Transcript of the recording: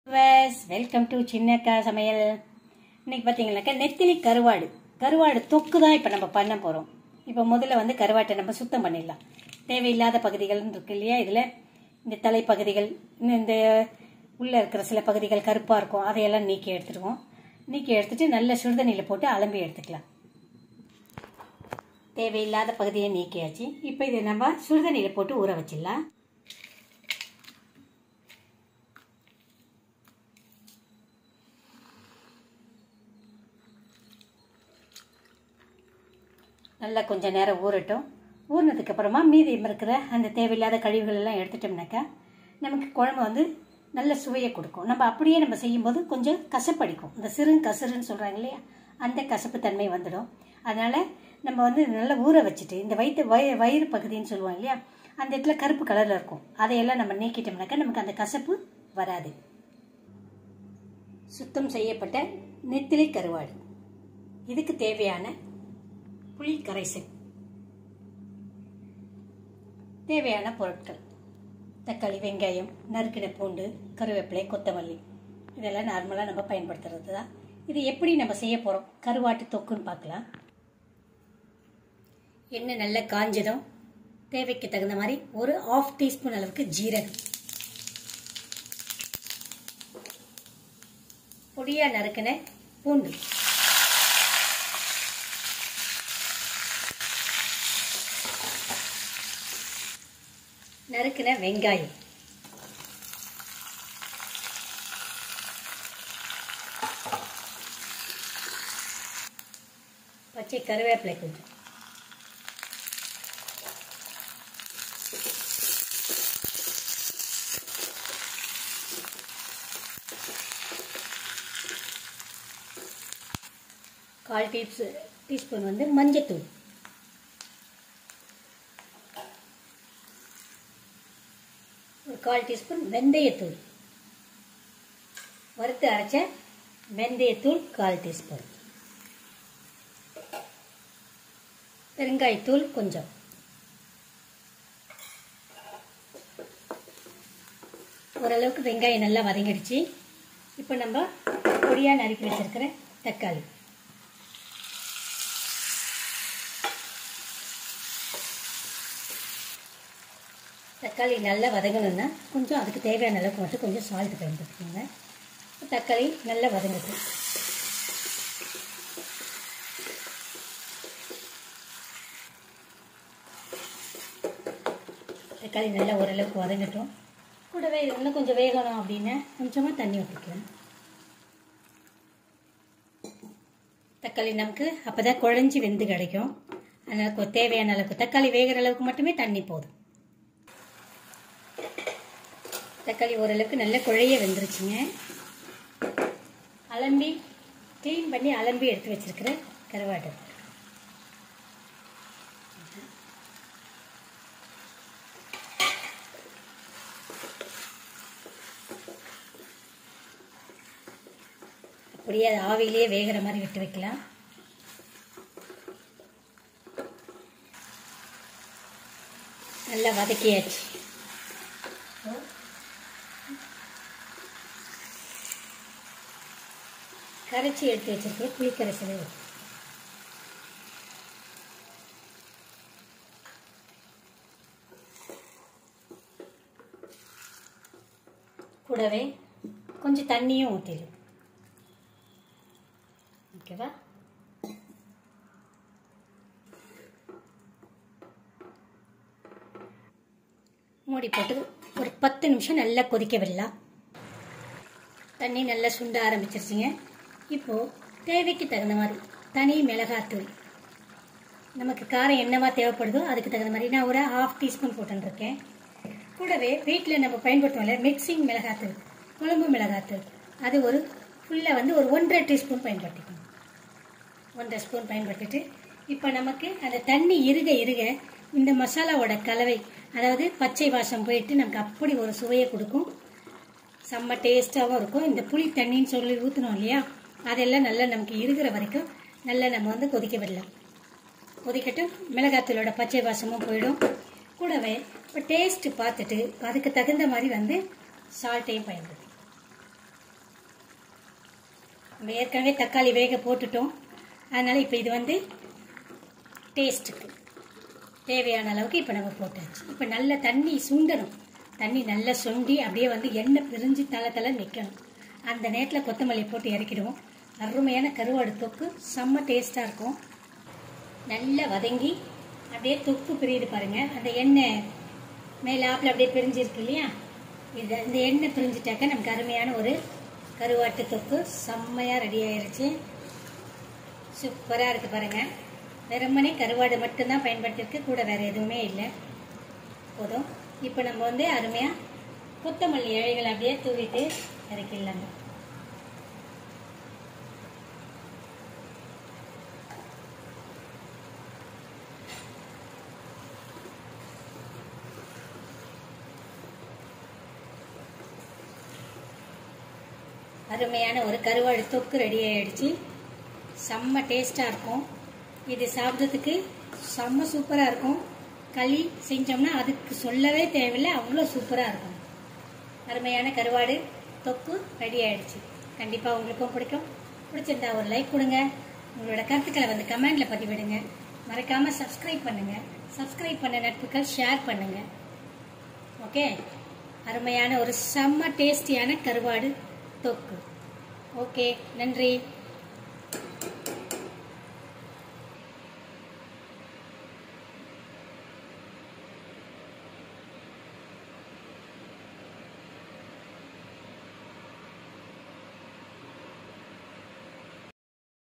Welcome to சின்னக்கா சமையல். இன்னைக்கு பார்த்தீங்கன்னாக்கா நெத்திலி கருவாடு தொக்கு தான் இப்போ நம்ம பண்ண போகிறோம். இப்போ முதல்ல கருவாட்டை நம்ம சுத்தம் பண்ணிடலாம். தேவையில்லாத பகுதிகள் இருக்கு இல்லையா, இதில் இந்த தலைப்பகுதிகள், இந்த உள்ளே இருக்கிற சில பகுதிகள் கருப்பாக இருக்கும், அதையெல்லாம் நீக்கி எடுத்துடுவோம். நீக்கி எடுத்துட்டு நல்ல சுடுதண்ணியில் போட்டு அலம்பி எடுத்துக்கலாம். தேவையில்லாத பகுதியை நீக்கியாச்சு. இப்போ இதை நம்ம சுடுதண்ணியில் போட்டு ஊற வச்சிடலாம். நல்லா கொஞ்சம் நேரம் ஊறட்டும். ஊறினதுக்கு அப்புறமா மீதி இருக்கிற அந்த தேவையில்லாத கழிவுகள் எல்லாம் எடுத்துட்டோம்னாக்கா நமக்கு குழம்பு நல்ல சுவையை கொடுக்கும். நம்ம அப்படியே நம்ம செய்யும்போது கொஞ்சம் கசப்படிக்கும். இந்த கசுறுன்னு சொல்கிறாங்க இல்லையா, அந்த கசப்பு தன்மை வந்துடும். அதனால் நம்ம நல்லா ஊற வச்சுட்டு இந்த வயிறு பகுதின்னு சொல்லுவோம் இல்லையா, அந்த இடத்துல கருப்பு கலரில் இருக்கும், அதையெல்லாம் நம்ம நீக்கிட்டோம்னாக்கா நமக்கு அந்த கசப்பு வராது. சுத்தம் செய்யப்பட்ட நெத்திலி கருவாடு. இதுக்கு தேவையான புளி கரைசல், தேவையான பொருட்கள் தக்காளி, வெங்காயம், நறுக்கின பூண்டு, கருவேப்பிலை, கொத்தமல்லி, இதெல்லாம் நார்மலாக நம்ம பயன்படுத்துறது தான். இது எப்படி நம்ம செய்ய போகிறோம் கருவாட்டு தொக்குன்னு பார்க்கலாம். எண்ணெய் நல்லா காஞ்சதும் தேவைக்கு தகுந்த மாதிரி ஒரு 1/2 டீஸ்பூன் அளவுக்கு ஜீரகம், பொடியாக நறுக்கின பூண்டு, நறுக்கின வெங்காயம், பச்சை கருவேப்பிலை கொஞ்சம், கால் டீஸ்பூன் மஞ்சத்தூள், ஒரு 1/4 டீஸ்பூன் வெந்தயத்தூள், வறுத்து அரைச்ச வெந்தயத்தூள் 1/4 டீஸ்பூன், பெருங்காயத்தூள் கொஞ்சம், ஓரளவுக்கு வெங்காயம் நல்லா வதங்கிடுச்சு. இப்போ நம்ம பொடியாக நறுக்கி வச்சிருக்கிற தக்காளி, தக்காளி நல்லா வதங்கணும்னா கொஞ்சம் அதுக்கு தேவையான அளவுக்கு மட்டும் கொஞ்சம் சால்ட் பயன்படுத்திக்கோங்க. தக்காளி நல்லா வதங்குது. தக்காளி நல்லா ஓரளவுக்கு வதங்கட்டும். கூடவே இது இன்னும் கொஞ்சம் வேகணும் அப்படின்னா கொஞ்சமாக தண்ணி ஊற்றிக்கலாம். தக்காளி நமக்கு அப்போ தான் குழஞ்சி வெந்து கிடைக்கும். அதனால் தேவையான அளவுக்கு தக்காளி வேகிற அளவுக்கு மட்டுமே தண்ணி போதும். தக்காளி ஓரளவுக்கு நல்ல குழைய வெந்துருச்சுங்க. அலம்பி க்ளீன் பண்ணி அலம்பி எடுத்து வச்சிருக்கிற கருவாடு, அப்படியே அது ஆவியிலேயே வேகிற மாதிரி விட்டு வைக்கலாம். நல்லா வதக்கியாச்சு. கரைச்சி எடுத்து வச்சிருக்கிற புளிக்கரைசலை கூடவே கொஞ்சம் தண்ணியும் ஊற்றிடும். ஓகேவா? மூடி போட்டு ஒரு 10 நிமிஷம் நல்லா கொதிக்க விடலாம். தண்ணி நல்லா சுண்ட ஆரம்பிச்சிருச்சுங்க. இப்போது தேவைக்கு தகுந்த மாதிரி தனி மிளகாத்தூள், நமக்கு காரம் என்னவா தேவைப்படுதோ அதுக்கு தகுந்த மாதிரி நான் ஒரு 1/2 டீஸ்பூன் போட்டுருக்கேன். கூடவே வீட்டில் நம்ம பயன்படுத்துவோம்ல மிக்சிங் மிளகாத்தூள், குழம்பு மிளகாத்தூள், அது ஒரு ஃபுல்லாக ஒரு 1/2 டீஸ்பூன் பயன்படுத்திக்கணும். 1/2 ஸ்பூன் பயன்படுத்திட்டு இப்போ நமக்கு அந்த தண்ணி இருக இந்த மசாலாவோட கலவை, அதாவது பச்சை வாசம் போயிட்டு நமக்கு அப்படி ஒரு சுவையை கொடுக்கும். செம்ம டேஸ்ட்டாகவும் இருக்கும். இந்த புளி தண்ணின்னு சொல்லி ஊற்றணும் இல்லையா, அதெல்லாம் நல்லா நமக்கு இருக்கிற வரைக்கும் நல்லா நம்ம கொதிக்க விடலாம். கொதிக்கட்டும். மிளகாத்தூளோட பச்சை வாசமும் போயிடும். கூடவே இப்போ டேஸ்ட்டு பார்த்துட்டு அதுக்கு தகுந்த மாதிரி சால்ட்டையும் பயன்படுத்தி நம்ம ஏற்கனவே தக்காளி வேக போட்டுட்டோம். அதனால் இப்போ இது வந்து டேஸ்ட்டுக்கு தேவையான அளவுக்கு இப்போ நம்ம போட்டாச்சு. இப்போ நல்ல தண்ணி சுண்டணும். தண்ணி நல்லா சுண்டி அப்படியே வந்து எண்ணெய் பிரிஞ்சு தலை நிற்கணும். அந்த நேரத்தில் கொத்தமல்லி போட்டு இறக்கிடுவோம். அருமையான கருவாடு தொக்கு செம்ம டேஸ்ட்டாக இருக்கும். நல்லா வதங்கி அப்படியே தொக்கு பிரியுது பாருங்கள். அந்த எண்ணெய் மேலே ஆப்பில் அப்படியே பிரிஞ்சிருக்கு இல்லையா, இந்த எண்ணெய் பிரிஞ்சிட்டாக்க நமக்கு அருமையான ஒரு கருவாட்டு தொக்கு செம்மையாக ரெடி ஆயிடுச்சு. சூப்பராக இருக்குது பாருங்கள். வெறுமனே கருவாடு மட்டும்தான் பயன்படுத்தியிருக்கு, கூட வேறு எதுவுமே இல்லை. போதும். இப்போ நம்ம வந்து அருமையாக கொத்தமல்லி இலைகள் அப்படியே தூவிட்டு இறக்கிடலாங்க. அருமையான ஒரு கருவாடு தொக்கு ரெடி ஆகிடுச்சு. செம்ம டேஸ்ட்டாக இருக்கும். இது சாப்பிட்றதுக்கு செம்ம சூப்பராக இருக்கும். களி செஞ்சோம்னா அதுக்கு சொல்லவே தேவையில்லை, அவ்வளோ சூப்பராக இருக்கும். அருமையான கருவாடு தொக்கு ரெடி ஆகிடுச்சு. கண்டிப்பாக உங்களுக்கும் பிடிச்சிருந்தா ஒரு லைக் கொடுங்க. உங்களோட கருத்துக்களை வந்து கமெண்டில் பதிவிடுங்க. மறக்காமல் சப்ஸ்கிரைப் பண்ணுங்கள். சப்ஸ்கிரைப் பண்ண நட்புகள் ஷேர் பண்ணுங்கள். ஓகே, அருமையான ஒரு செம்ம டேஸ்டியான கருவாடு தொக்கு. ஓகே, நன்றி.